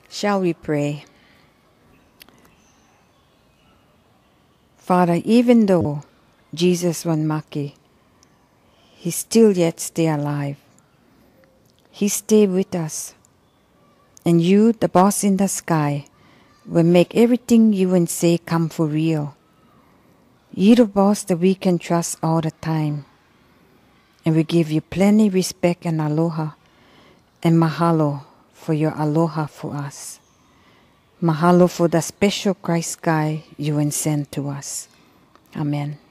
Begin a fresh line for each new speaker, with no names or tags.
Shall we pray? Father, even though Jesus went maki, He still yet stay alive. He stay with us. And you, the boss in the sky, will make everything you and say come for real. You the boss that we can trust all the time. And we give you plenty respect and aloha and mahalo for your aloha for us. Mahalo for the special Christ guy you sent to us. Amen.